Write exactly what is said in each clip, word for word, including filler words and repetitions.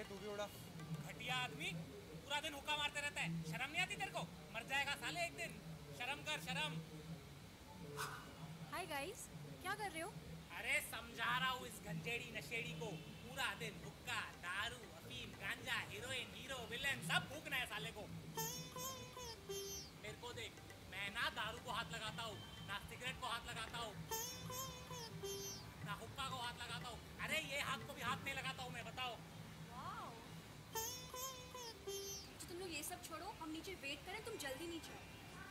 तू भी उड़ा। घटिया आदमी, पूरा दिन हुक्का मारते रहता है, शर्म नहीं आती तेरे को? मर जाएगा साले एक दिन, शर्म कर शर्म। हाय गाइस, क्या कर रहे हो? अरे समझा रहा हूँ इस गंजेड़ी नशेड़ी को, पूरा दिन हुक्का, दारू, अफीम, गांजा, हीरोइन, हीरो, विलेन सब फूकना है साले को। मेरे को देख, मैं ना दारू को हाथ लगाता हूँ, ना सिगरेट को हाथ लगाता हूँ, ना हुक्का को हाथ लगाता हूँ। अरे ये हाथ को भी हाथ नहीं लगाता हूँ मैं, बताओ। वाओ। तो तुम लोग ये सब छोड़ो, हम नीचे वेट करें, तुम जल्दी नीचे आओ।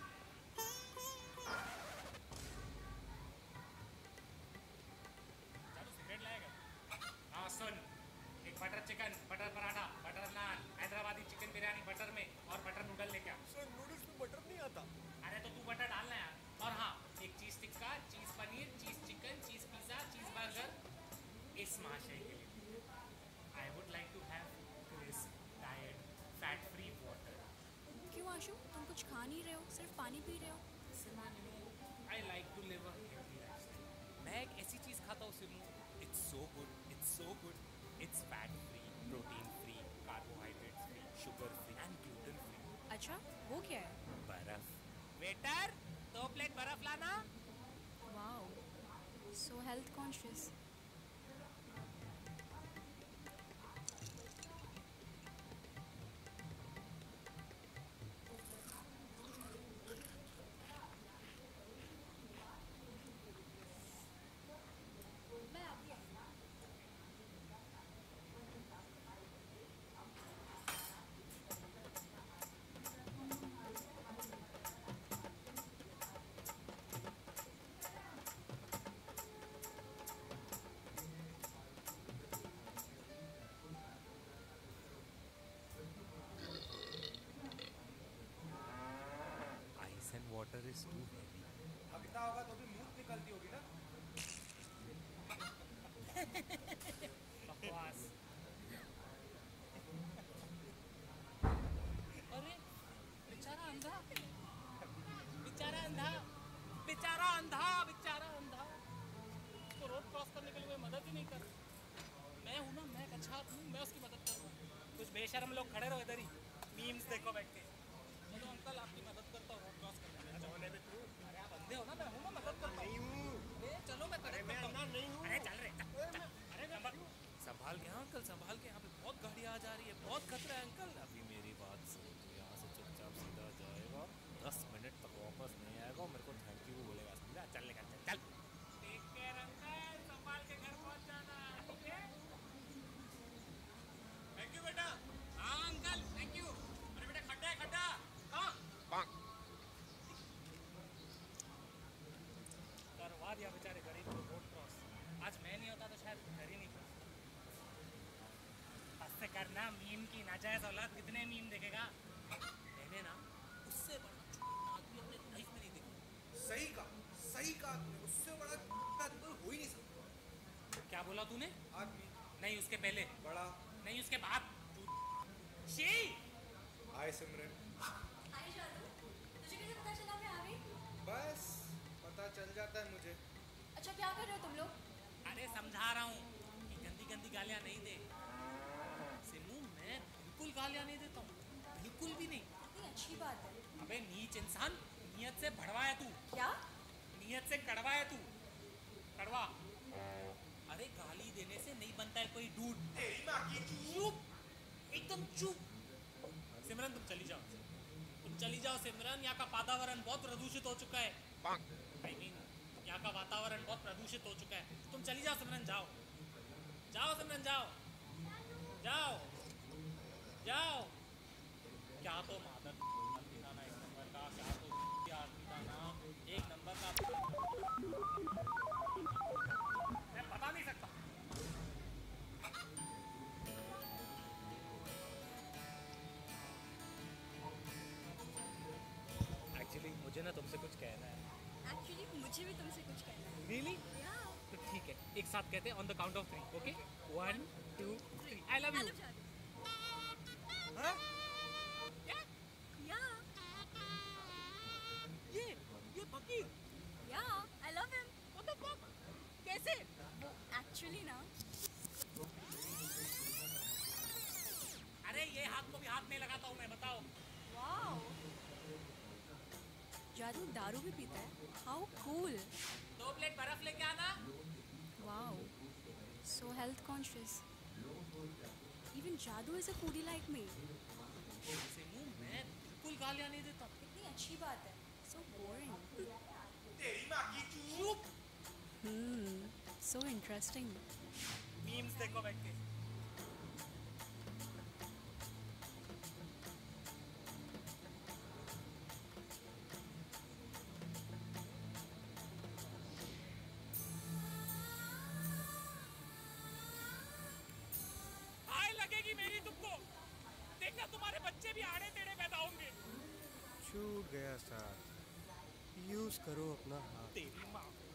चलो सिगरेट लाएगा। हाँ सुन, एक butter chicken, butter paratha, butter naan, Hyderabadi chicken biryani butter में और बटर नूडल लेके आ। सर नूडल्स में बटर नहीं आता। अरे तो तू बटर डालना यार। और हाँ, एक चीज टिक्का, चीज पनीर, चीज चिकन, चीज पिज्जा, चीज बर्गर इस महाशय के लिए। I would like to have crisp diet fat free water. क्यों आशु, तुम कुछ खा नहीं रहे हो, सिर्फ पानी पी रहे हो? I like to live a healthy lifestyle. मैं एक ऐसी चीज खाता हूँ Simu, it's so good, it's so good, it's fat free, protein free, carbohydrates free, sugar free and gluten free. अच्छा, वो क्या है? बर्फ। वेटर, दो प्लेट बर्फ लाना। Wow, so health conscious. मैं अभी आई। Ice and water is too heavy. हकता होगा तो भी मूत निकलती होगी ना। बकवास। अरे बेचारा अंधा, बेचारा अंधा, बेचारा अंधा, बेचारा अंधा। तो रोड क्रॉस करने के लिए कोई मदद ही नहीं कर। मैं हूँ ना, मैं एक अच्छा आदमी हूँ, मैं उसकी मदद करूँगा। कुछ बेशर्म लोग खड़े रहो इधर ही, मीम्स देखो बैठ के। चलो अंकल आपकी मदद करता हूँ रोड क्रॉस करने में। होने में तू अरे आप अंधे हो ना, मैं हूँ ना, मदद करता नहीं हूँ। हूँ। अरे चलो मैं अरे मैं अंधा नहीं हूँ। अरे चल रहे चल, अरे चल। मैं- अरे संभाल संभाल के, हाँ अंकल संभाल के, यहाँ पे बहुत गाड़ियाँ आ जा रही है, बहुत खतरा है अंकल। अभी मेरी बात सुन, तू यहाँ से चुपचाप सीधा जाएगा, दस मिनट तक वापस नहीं आएगा, मेरे को थैंक यू बोलेगा, समझा? चल लेकर चल चल। टेक केयर अंकल, संभाल के घर पहुँच जाना, ठीक है? थैंक यू बेटा। हाँ अंकल थैंक यू। अरे बेटा खड्डा है, खड्डा कहाँ? करवा दिया बेचारे गरीब को रोड क्रॉस। आज मैं नहीं होता तो शायद घर ही नहीं पहुंचता। बस से करना, मीम की नाजायज औलाद कितने मीम देखेगा? मैंने ना उससे बड़ा आदमी अपने लाइफ में नहीं देखा। सही का सही का आदमी, उससे बड़ा आदमी कोई हो ही नहीं सकता। क्या बोला तूने? आदमी नहीं उसके पहले, बड़ा। नहीं उसके बाद। शी हाय सिमरन। हाय शालू, तुझे कैसे पता चला मैं आ गई? बस पता चल जाता है मुझे। अच्छा, क्या कर रहे हो तुम लोग? अरे समझा रहा हूँ कि गंदी गंदी गालियाँ नहीं दे। सिमू मैं बिल्कुल गालियाँ नहीं देता हूँ, बिल्कुल भी नहीं। कितनी अच्छी बात है। अबे नीच इंसान, नियत से भड़वा है तू, क्या? नियत से कड़वा है तू, कड़वा। अरे गाली देने से नहीं बनता है कोई डूड। तेरी माँ की चुप, एकदम चुप। सिमरन तुम चली जाओ, तुम चली जाओ सिमरन, यहाँ का वातावरण बहुत प्रदूषित हो चुका है। आई मीन यहाँ का वातावरण बहुत प्रदूषित हो चुका है। तुम चली जाओ सिमरन, जाओ जाओ सिमरन, जाओ जाओ जाओ। क्या तो मादर आदमी था ना एक नंबर का, क्या तो आदमी था ना एक नंबर का, मैं बता नहीं सकता। एक्चुअली मुझे ना तुमसे कुछ कहना है। एक्चुअली मुझे भी तुमसे कुछ कहना है। रियली? Yeah. तो ठीक है, एक साथ कहते हैं on the count of three, okay? One two three. I love you. हाँ? क्या? Yeah. ये ये फकीर, Yeah, I love him. What the fuck? कैसे? एक्चुअली ना दारू भी पीता है? How cool. दो प्लेट बर्फ लेके आना। Wow, so health conscious. Even Jadoo is a foodie like me. Simu मैं बिल्कुल गालियां नहीं देता। कितनी अच्छी बात है। So boring. तेरी माँ की चूप। चुप। हम्म, सो इंटरेस्टिंग। मीम्स देखो बैठ के। हाय लगेगी मेरी तुमको। देखना तुम्हारे बच्चे भी आड़े टेढ़े पैदा होंगे। छूट गया साथ। यूज करो अपना हाथ। तेरी माँ।